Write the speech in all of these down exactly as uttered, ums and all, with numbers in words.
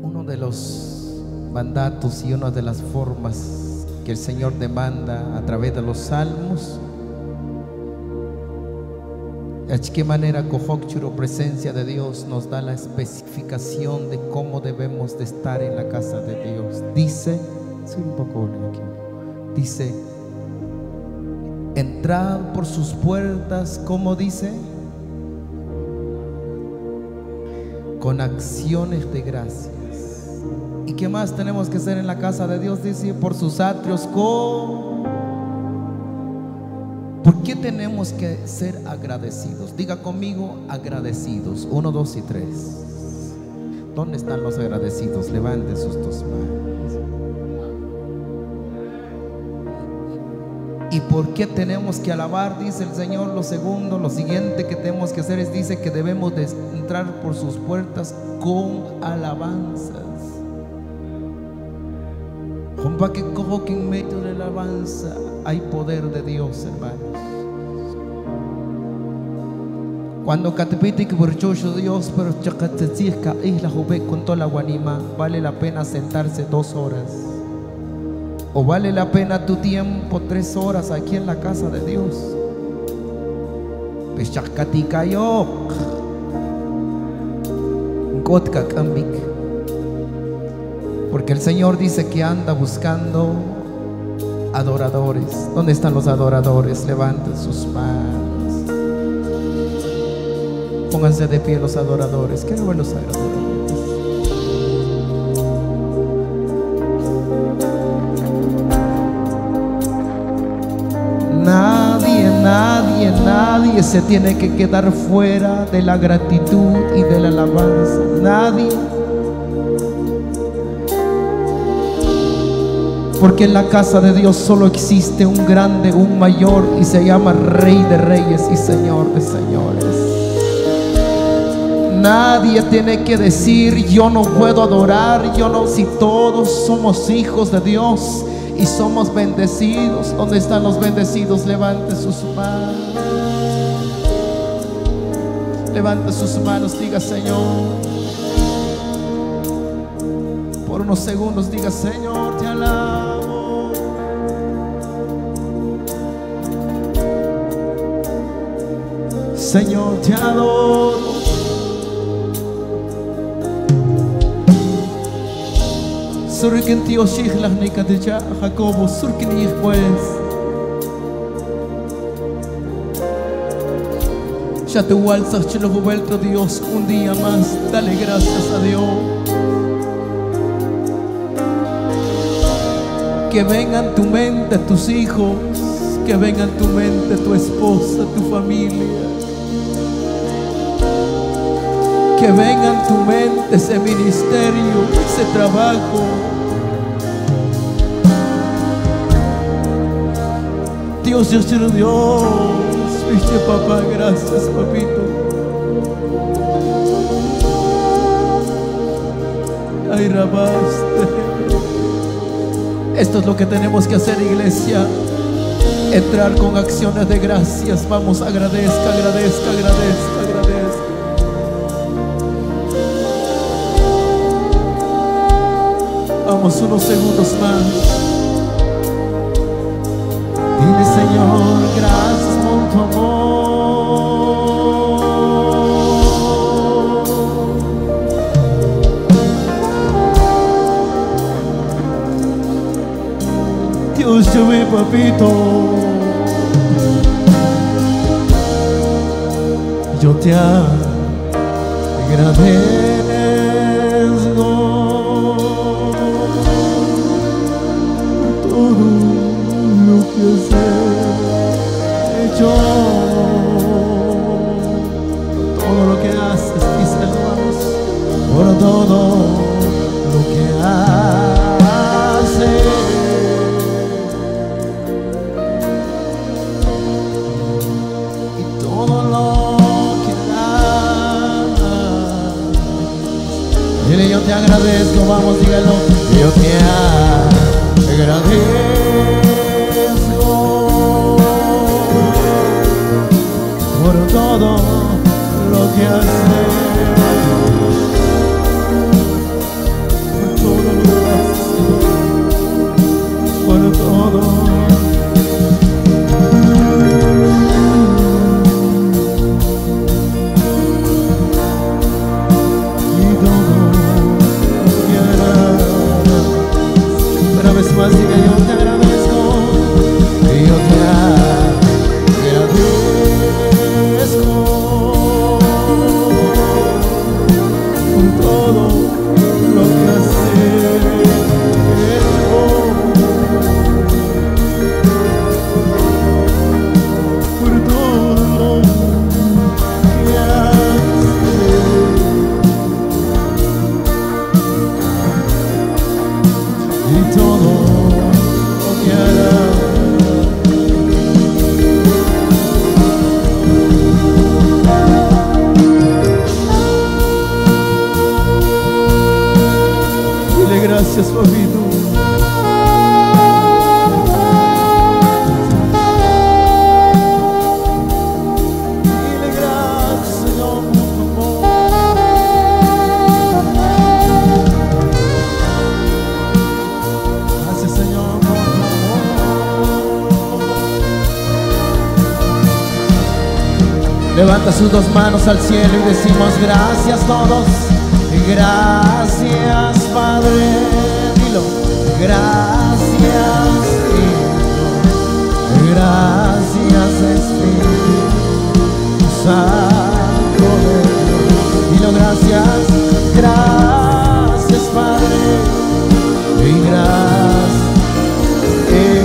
Uno de los mandatos y una de las formas que el Señor demanda a través de los salmos, de qué manera Kohokchuro, presencia de Dios, nos da la especificación de cómo debemos de estar en la casa de Dios. Dice, soy un poco aquí, dice, entrad por sus puertas, ¿cómo dice? Con acciones de gracias. ¿Y qué más tenemos que hacer en la casa de Dios? Dice, por sus atrios con... ¿Por qué tenemos que ser agradecidos? Diga conmigo, agradecidos. Uno, dos y tres. ¿Dónde están los agradecidos? Levanten sus dos manos. ¿Y por qué tenemos que alabar? Dice el Señor. Lo segundo, lo siguiente que tenemos que hacer es, dice que debemos de entrar por sus puertas con alabanzas. Para que cojo que en medio de la alabanza hay poder de Dios, hermanos. Cuando catepite que por Dios, pero chacatecisca isla juve con toda la guanima, vale la pena sentarse dos horas. O vale la pena tu tiempo tres horas aquí en la casa de Dios. Peschacaticayok, Gotka Kambik. Porque el Señor dice que anda buscando adoradores. ¿Dónde están los adoradores? Levanten sus manos. Pónganse de pie los adoradores. Quiero ver los adoradores. Nadie, nadie, nadie se tiene que quedar fuera de la gratitud y de la alabanza. Nadie. Porque en la casa de Dios solo existe un grande, un mayor, y se llama Rey de Reyes y Señor de Señores. Nadie tiene que decir, yo no puedo adorar, yo no. Si todos somos hijos de Dios y somos bendecidos. ¿Dónde están los bendecidos? Levante sus manos. Levante sus manos, diga Señor. Por unos segundos diga, Señor, te alabo. Señor, te adoro. Surken tío Shiglah Nikadeja, Jacobo, surken pues. Ya te alzas, chelo vuelto Dios, un día más, dale gracias a Dios. Que vengan en tu mente tus hijos, que venga en tu mente tu esposa, tu familia. Que venga en tu mente ese ministerio, ese trabajo. Dios, Dios, Dios, Dios, viste papá, gracias papito. Ay, rabaste. Esto es lo que tenemos que hacer, iglesia. Entrar con acciones de gracias. Vamos, agradezca, agradezca, agradezca, agradezca. Vamos, unos segundos más. Dile, Señor, gracias por tu amor. Dios, yo ve, papito. Yo te agradezco por todo lo que has hecho, por todo lo que haces, mis hermanos, por todo lo que haces. Y todo lo que das. Dile, yo te agradezco, vamos, dígalo. Yo te agradezco por todo lo que haces. todo me hará. Dile gracias, papito. Levanta sus dos manos al cielo y decimos gracias todos. Gracias, Padre. Dilo. Gracias, Hijo. Gracias, Espíritu Santo de Dios. Dilo, gracias. Gracias, Padre. Y gracias. Eh.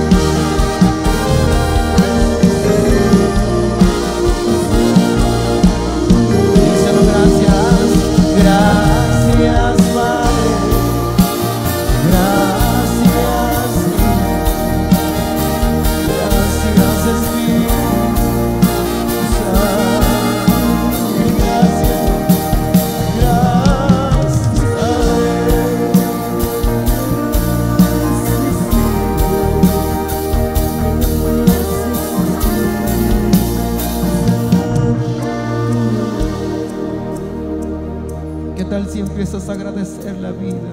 ¿Qué tal si empiezas a agradecer la vida?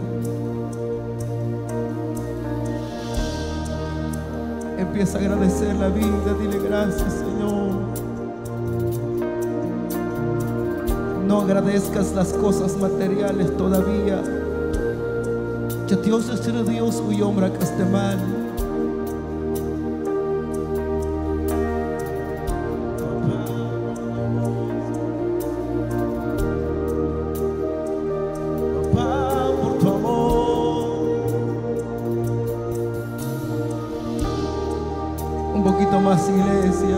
Empieza a agradecer la vida, dile gracias, Señor. No agradezcas las cosas materiales todavía. Que Dios es el Dios cuyo obra que esté mal. Un poquito más, iglesia.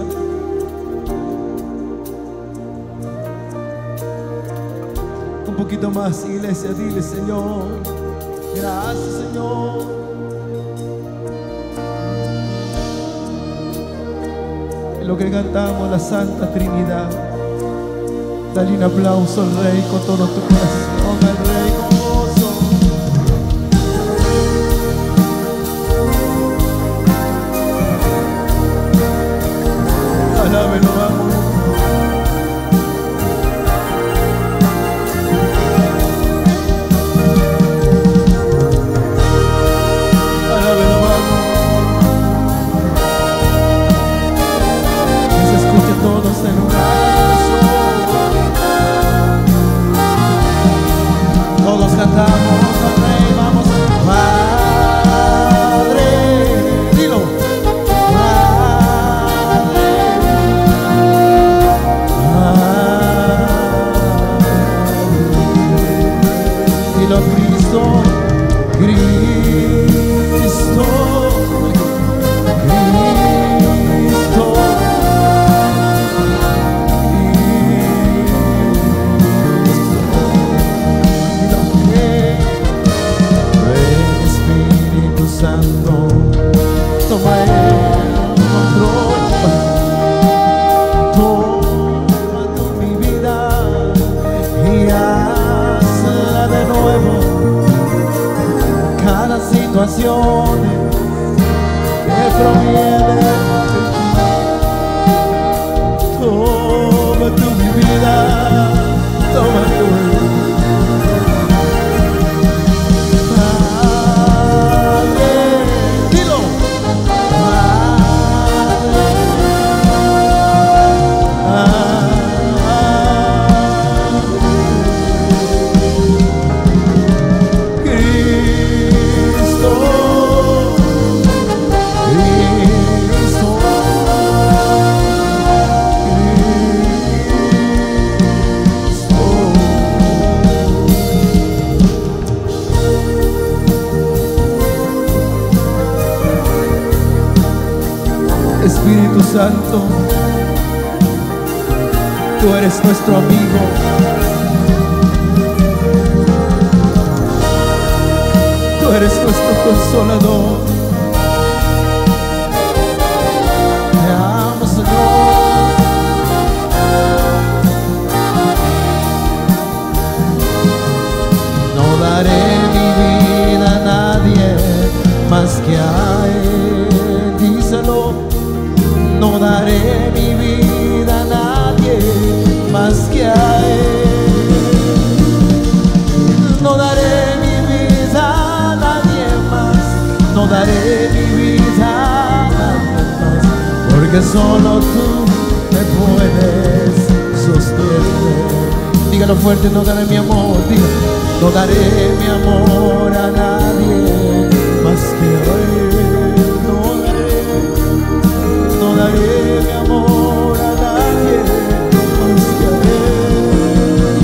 Un poquito más, iglesia. Dile, Señor, gracias, Señor. En lo que cantamos la Santa Trinidad, dale un aplauso al Rey con todo tu corazón, al Rey con gozo. Alábelo, vamos. Alábelo, vamos. Que se escuche todos en un abrazo. Todos cantamos al Rey, vamos. Padre, dilo. Cristo, Cristo, Cristo, Ven Espíritu Santo, toma el control, toma tu mi vida y hazla de nuevo. Cada situación que proviene de ti. Toma tu mi vida, toma tu Padre, dilo. Padre, ah, Cristo, Cristo, Espíritu Santo, tú eres nuestro amigo. Tú eres nuestro Consolador, te amo, Señor. No daré mi vida a nadie más que a Él, díselo. No daré mi vida a nadie más que a Él. No daré mi vida a nadie más. No daré mi vida a nadie más, porque solo tú me puedes sostener. Dígalo fuerte, no daré mi amor, dígalo. No daré mi amor a nadie más que a Él. No daré, no daré mi amor a nadie más que a Él.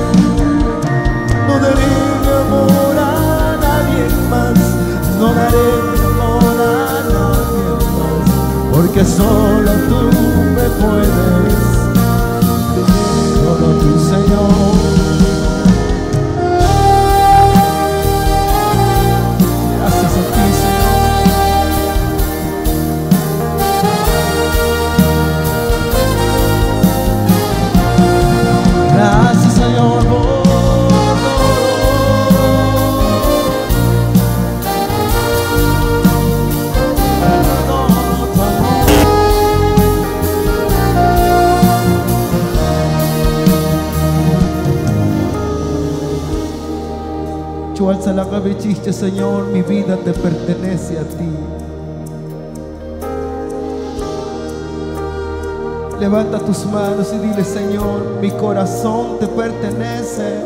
No daré mi amor a nadie más. No daré mi amor a nadie más, porque solo tú me puedes, solo tú, Señor. Gracias a ti, Señor. Gracias, Señor, por todo. Yo alza la cabecilla, Señor, mi vida te pertenece a ti. Levanta tus manos y dile: Señor, mi corazón te pertenece.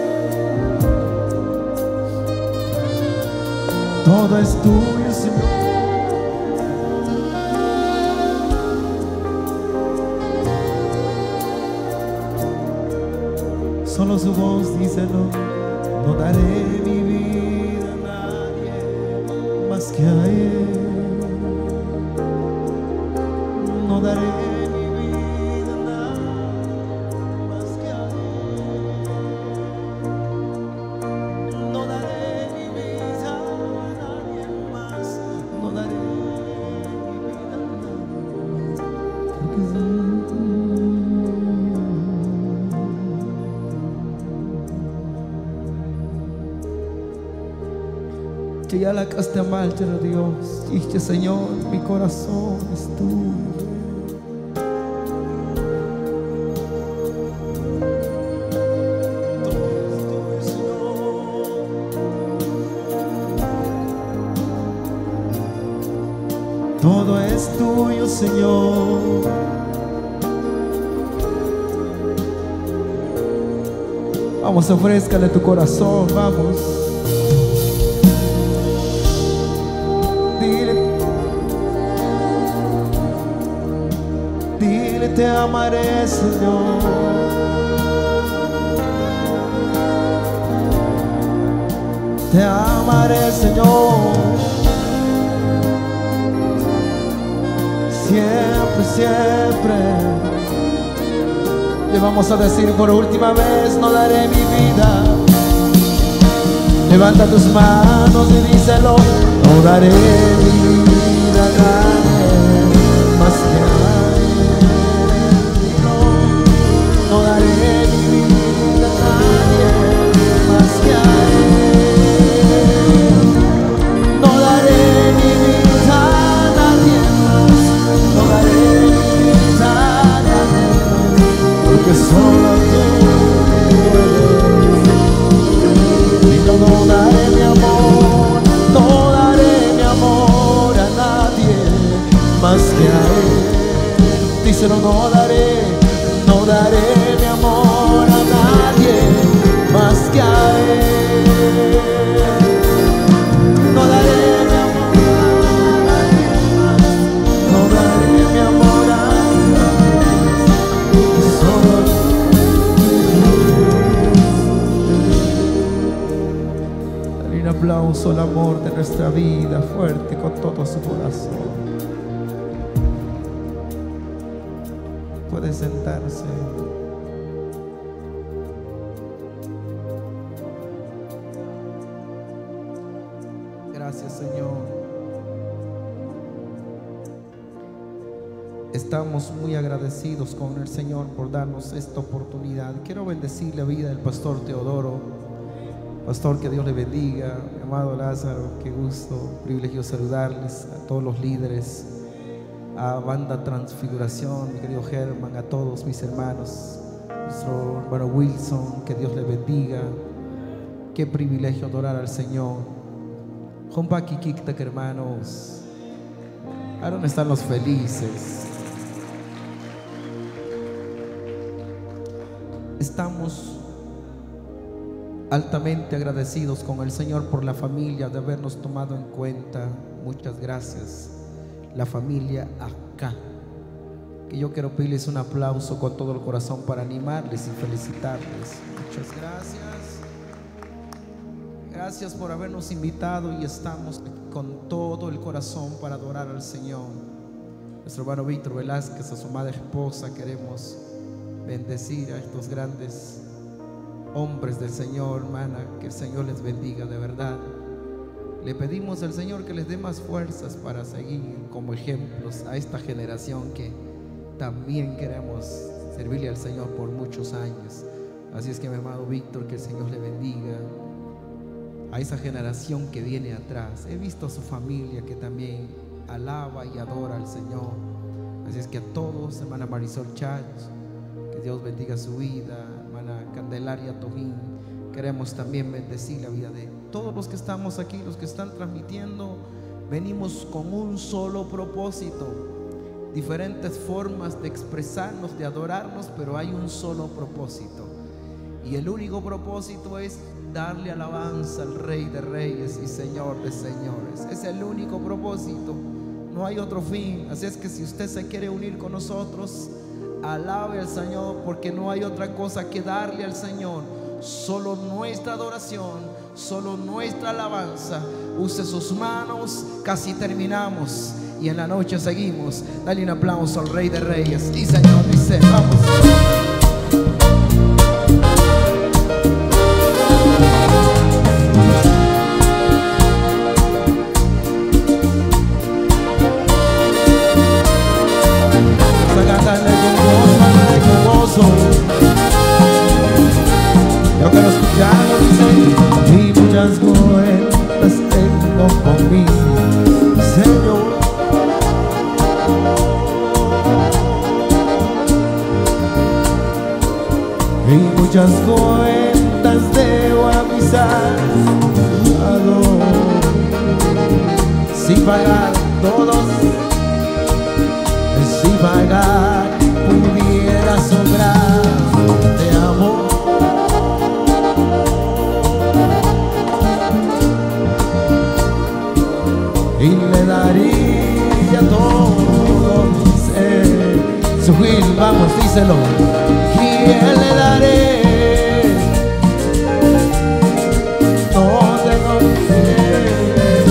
Todo es tuyo, Señor. Solo su voz, díselo. No daré mi vida a nadie más que a Él. No daré mi vida a nadie más que a Él. No daré mi vida a nadie más. No daré mi vida a nadie más, porque que ya la casta mal, Dios. Dice: Señor, mi corazón es tuyo. Todo es tuyo, Señor. Vamos, ofrézcale tu corazón, vamos. Te amaré, Señor. Te amaré, Señor. Siempre, siempre. Le vamos a decir por última vez: no daré mi vida. Levanta tus manos y díselo: no daré mi vida a nadie más que a Él. No daré mi vida a nadie más que a Él. No daré mi vida a nadie más. No daré mi vida a nadie más, porque solo tú puedes. Y no, no daré mi amor, no daré mi amor a nadie más que a Él. Díselo: no daré, no daré mi amor a nadie más que a Él. No daré mi amor a nadie más. No daré mi amor a nadie más. Solo dale un aplauso al amor de nuestra vida fuerte con todo su corazón. Puede sentarse. Gracias. Gracias, Señor. Estamos muy agradecidos con el Señor por darnos esta oportunidad. Quiero bendecir la vida del pastor Teodoro. Pastor, que Dios le bendiga. Mi amado Lázaro, qué gusto, privilegio saludarles. A todos los líderes, a Banda Transfiguración, mi querido Germán, a todos mis hermanos, nuestro hermano Wilson, que Dios le bendiga. Qué privilegio adorar al Señor. Jompa Kikiktak, hermanos. ¿A dónde están los felices? Estamos altamente agradecidos con el Señor por la familia, de habernos tomado en cuenta. Muchas gracias. La familia acá, que yo quiero pedirles un aplauso con todo el corazón para animarles y felicitarles. Muchas gracias. Gracias por habernos invitado y estamos con todo el corazón para adorar al Señor. Nuestro hermano Víctor Velázquez, a su madre esposa, queremos bendecir a estos grandes hombres del Señor, hermana, que el Señor les bendiga de verdad. Le pedimos al Señor que les dé más fuerzas para seguir como ejemplos a esta generación que también queremos servirle al Señor por muchos años. Así es que, mi amado Víctor, que el Señor le bendiga a esa generación que viene atrás. He visto a su familia que también alaba y adora al Señor. Así es que a todos, hermana Marisol Chach, que Dios bendiga su vida. Hermana Candelaria Tojín, queremos también bendecir la vida de todos los que estamos aquí, los que están transmitiendo. Venimos con un solo propósito, diferentes formas de expresarnos, de adorarnos, pero hay un solo propósito. Y el único propósito es darle alabanza al Rey de Reyes y Señor de Señores. Es el único propósito, no hay otro fin. Así es que si usted se quiere unir con nosotros, alabe al Señor, porque no hay otra cosa que darle al Señor. Solo nuestra adoración, solo nuestra alabanza. Use sus manos, casi terminamos y en la noche seguimos. Dale un aplauso al Rey de Reyes y Señor. Dice, vamos. Yo quiero escucharlo, dice, y muchas cuentas tengo con mi Señor. Y muchas cuentas debo a mi Salvador. Si pagar todos, si pagar pudiera sobrar de amor. Y le daría todo mi ser. Su Gil, vamos, díselo. Y le daré todo mi ser.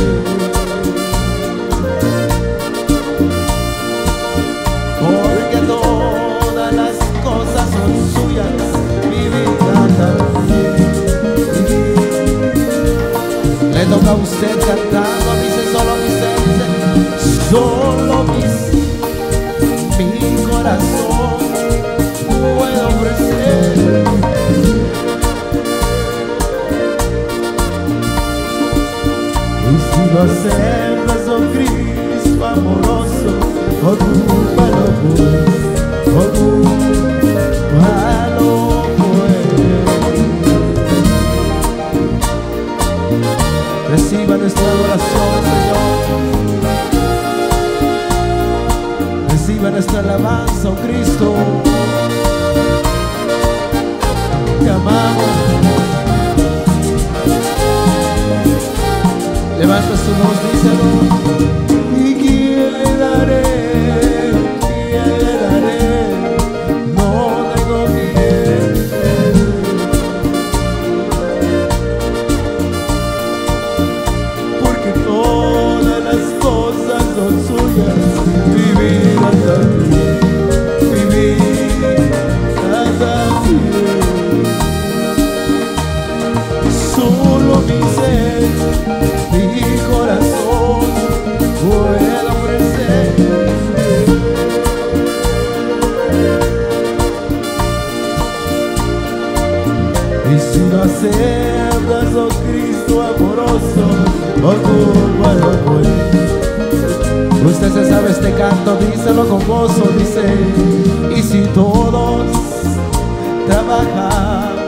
Porque todas las cosas son suyas, mi vida también. Le toca a usted cantando, dice solo mi ser, solo mis, mi corazón puedo ofrecer. Y si lo aceptas, oh Cristo amoroso, oh tu palo pues, oh tu palo pues. Reciba nuestra adoración, Señor. Reciba nuestra alabanza, oh Cristo. Te amamos. Levanta su voz, díselo. ¿Y quién le daré? ¿Quién le daré? No tengo bien. Porque todas las cosas son suyas. Mi vida también, mi vida también. Solo mi ser, mi corazón Y si no aceptas, oh Cristo amoroso, ocúpalo pues. Usted se sabe este canto, díselo con gozo, dice: y si todos trabajamos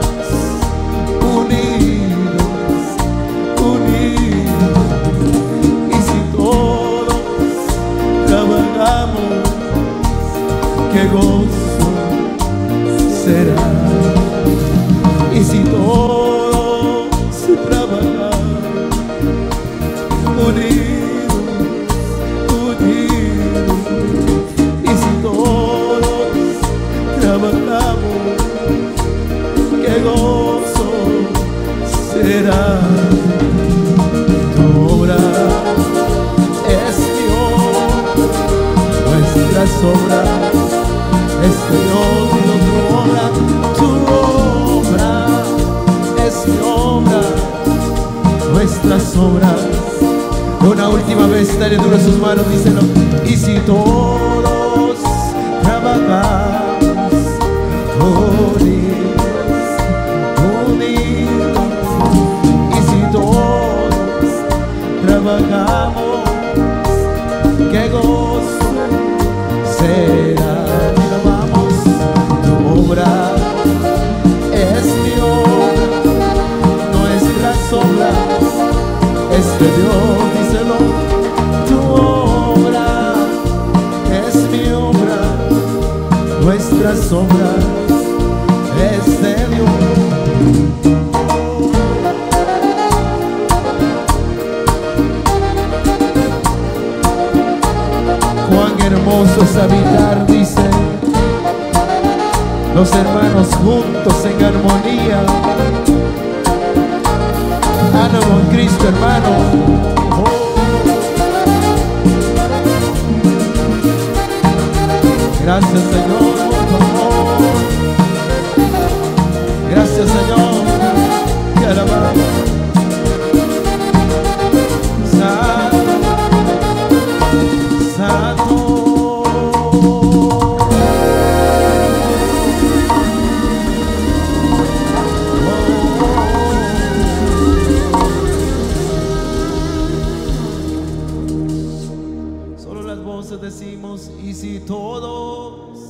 unidos, unidos, y si todos trabajamos, qué gozo será. Y si todos trabajan unidos, unidos, y si todos trabajamos, qué gozo será. Tu obra es mi obra, nuestras obras es de Dios, y tu obra, tu obra es mi obra, nuestras obras. Una última vez, dale duro sus manos, díselo. Y si todos trabajamos unidos, unidos, y si todos trabajamos, qué gozo será. Mira, vamos, tu obra es mi obra, nuestras obras es de Dios, díselo. Tu obra es mi obra, nuestras obras es de Dios. Cuán hermoso es habitar, dice, los hermanos juntos en armonía. Ando con Cristo, hermano. Oh. Gracias, Señor, por favor. Gracias, Señor. Te alabamos. Santo, Santo. Decimos: y si todos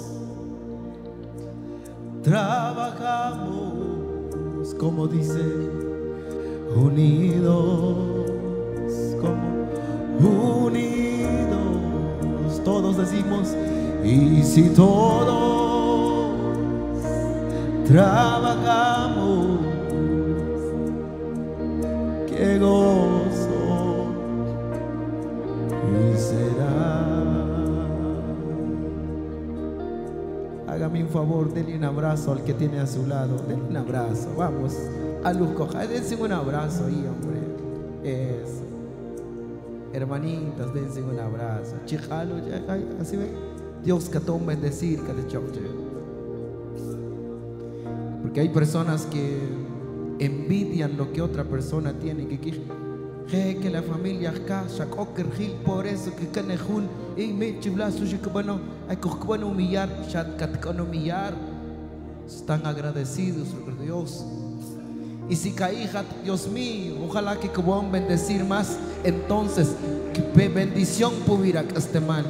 trabajamos, como dice, unidos, como unidos, todos decimos: y si todos trabajamos, qué gozo y será. Hágame un favor, denle un abrazo al que tiene a su lado. Denle un abrazo, vamos. A Luz Coja, dense un abrazo ahí, hombre. Eso. Hermanitas, dense un abrazo. Chijalo, así ve. Dios que te bendecir, que te choque. Porque hay personas que envidian lo que otra persona tiene, que que que la familia acá shakok gil, por eso que canejun y me chiblazo que bueno hay que bueno humillar chat kat humillar. Están agradecidos por Dios. Y si caíja, Dios mío, ojalá que puedan bendecir más, entonces que bendición pudiera que esté mal.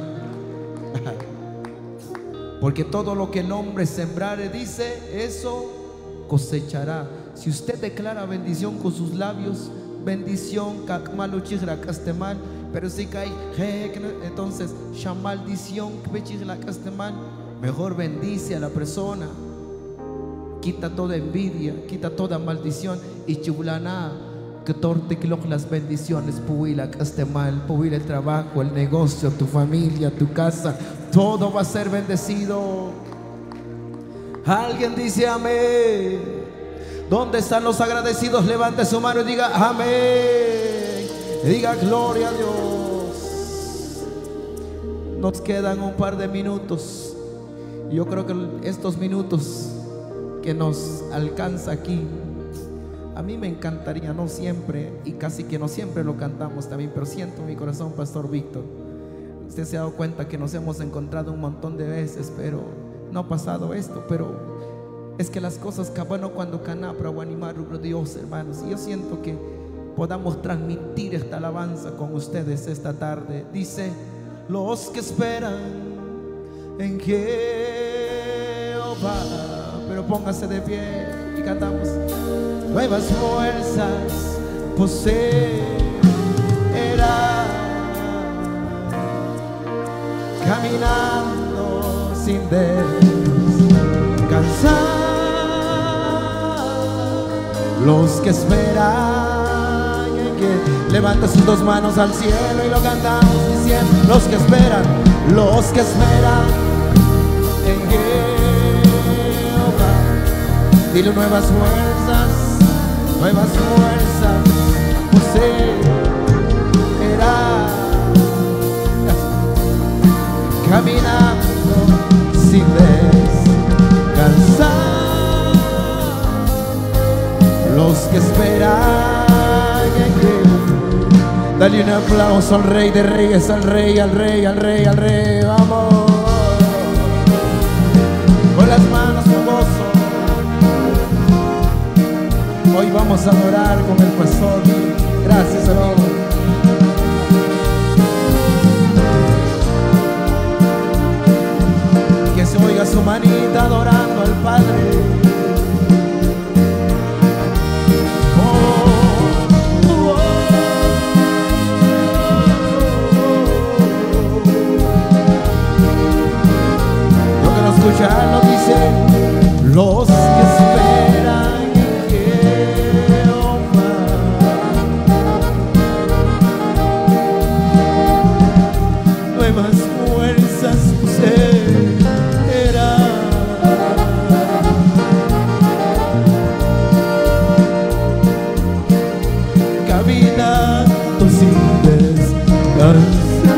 Porque todo lo que el hombre sembrare, dice, eso cosechará. Si usted declara bendición con sus labios, bendición, malo chigra mal, pero si cae, entonces, maldición, mal, mejor bendice a la persona. Quita toda envidia, quita toda maldición y chulana que torte que las bendiciones puila que esté mal, puila el trabajo, el negocio, tu familia, tu casa, todo va a ser bendecido. Alguien dice amén. ¿Dónde están los agradecidos? Levante su mano y diga amén. Y diga gloria a Dios. Nos quedan un par de minutos. Yo creo que estos minutos que nos alcanza aquí, a mí me encantaría, no siempre, y casi que no siempre lo cantamos también, pero siento en mi corazón, Pastor Víctor, usted se ha dado cuenta que nos hemos encontrado un montón de veces, pero no ha pasado esto, pero Es que las cosas que bueno cuando canapra o animar Dios, hermanos. Y yo siento que podamos transmitir esta alabanza con ustedes esta tarde. Dice: los que esperan en Jehová. Pero póngase de pie y cantamos: nuevas fuerzas poseerá, caminando sin descansar. Los que esperan en que levanta sus dos manos al cielo y lo cantamos diciendo: los que esperan, los que esperan en Jehová. Dile: nuevas fuerzas, nuevas fuerzas poseerá, caminando sin descansar. Los que esperan en Jehová. Dale un aplauso al Rey de Reyes, al Rey, al Rey, al Rey, al Rey. Vamos con las manos con gozo. Hoy vamos a adorar con el pastor. Gracias, amigo. Que se oiga su manita adorando al Padre. Escucharlo dice: los que esperan en Jehová, nuevas fuerzas poseerán, caminando sin descansar.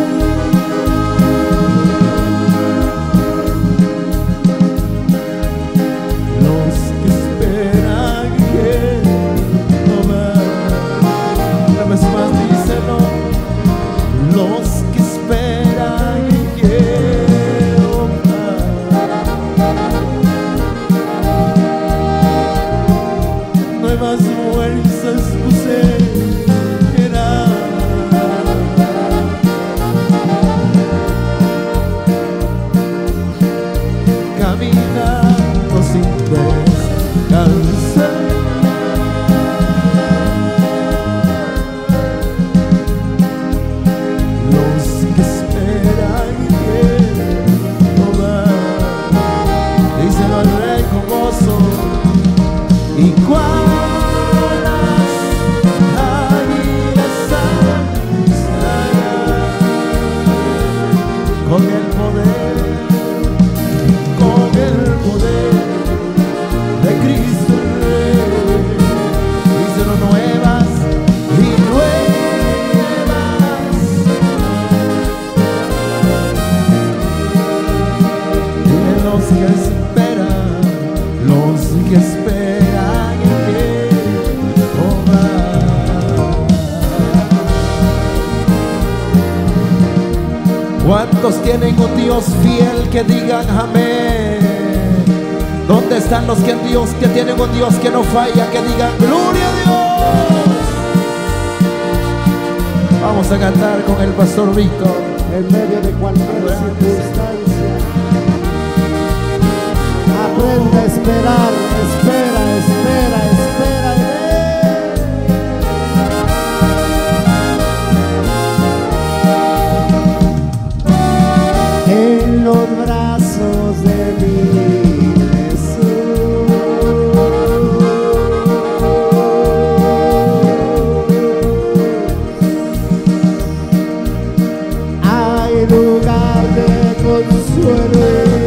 ¿Cuántos tienen un Dios fiel que digan amén? ¿Dónde están los que, Dios, que tienen un Dios que no falla, que digan gloria a Dios? Vamos a cantar con el pastor Víctor. En medio de cualquier circunstancia, aprende a esperar, espera, espera, espera en Él. En los brazos de mi Jesús hay lugar de consuelo.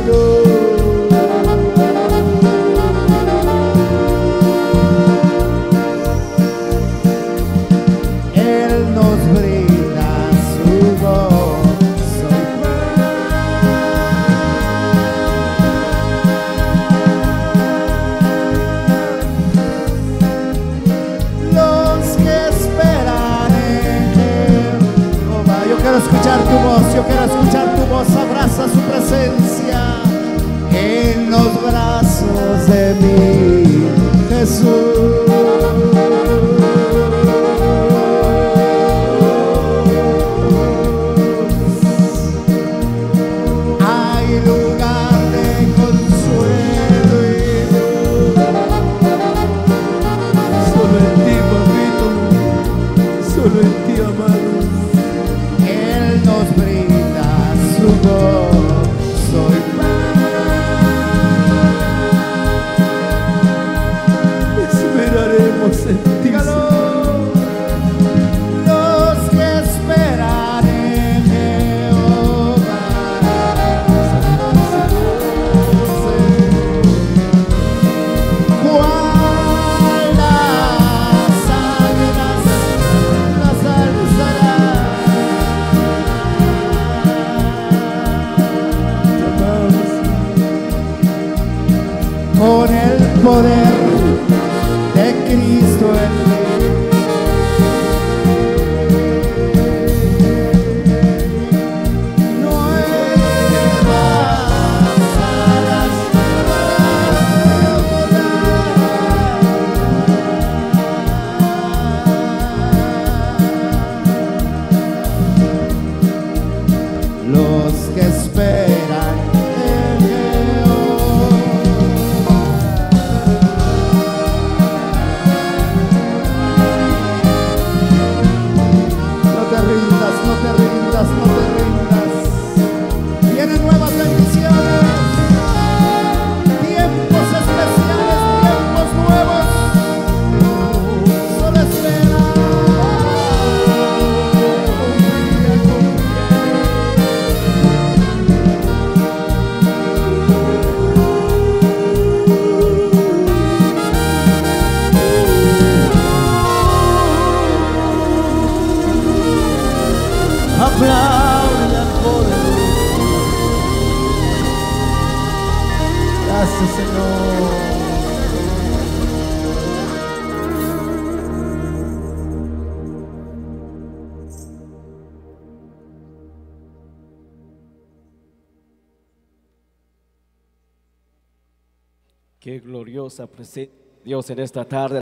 Escuchar tu voz, yo quiero escuchar tu voz, abraza su presencia en los brazos de mí, Jesús. Hay lugar de consuelo y luz. Solo en ti, papito, solo en ti, amado. Él nos brinda su gozo y paz. Esperaremos en ti, Dígalo. Los que esperan en Jehová. Cual las águilas las alzará. Con el poder de Cristo en mí. Nuevas alas para volar. Los que esperan en Jehová. No te rindas, no te rindas, no te rindas. Vienen nuevas bendiciones, tiempos especiales, tiempos nuevos. Solo espera. Confía, Aplaude al poderoso. Gracias, Señor. Qué gloriosa presencia de Dios en esta tarde.